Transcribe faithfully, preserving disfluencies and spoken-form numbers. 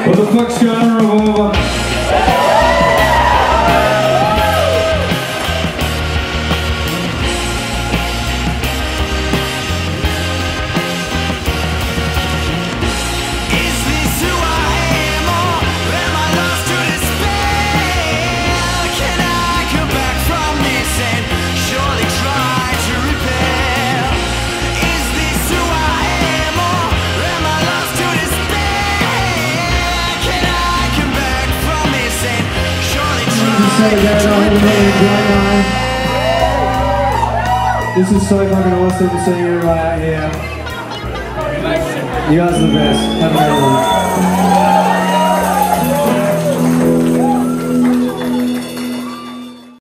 What the fuck's going on, Revolver? This is so fucking awesome to see you right here. You guys are the best. Have a great one.